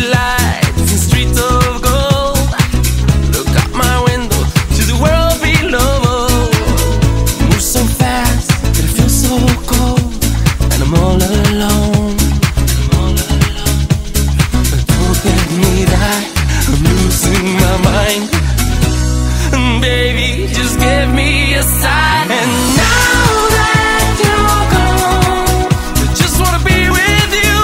lights and streets of gold. Look out my window to the world below. Move so fast that I feel so cold, and I'm all alone. But don't let me die, I'm losing my mind. Baby, just give me a sign. And now that you're gone, I just wanna be with you.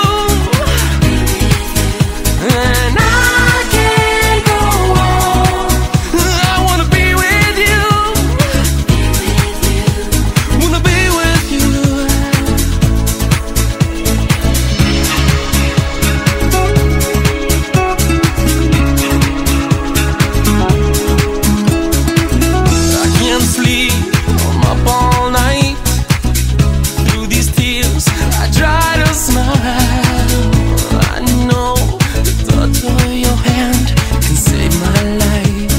And I can't go on. I wanna be with you. Wanna be with you. I can't sleep, I'm up all night. Through these tears, I try to smile. I know the touch of your hand can save my life.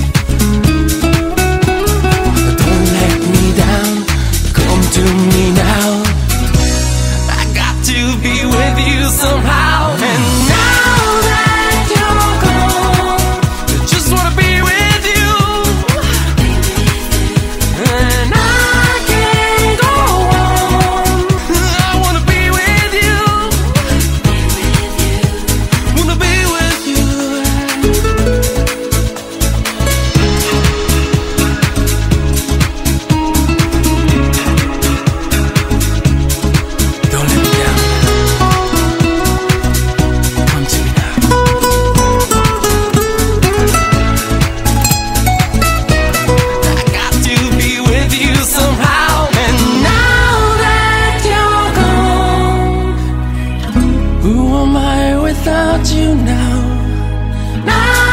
But don't let me down, come to me now. I got to be with you somehow. And now that you're gone, I just wanna be with you. And I can't go on. I wanna be with you. Wanna be with you. Don't let me down. Come to me now. I got to be with you somehow. And now that you're gone, who am I without you now? Now